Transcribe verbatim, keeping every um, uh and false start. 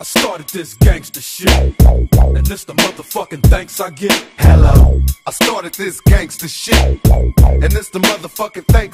I started this gangster shit, and this the motherfucking thanks I get. Hello, I started this gangster shit, and this the motherfucking thanks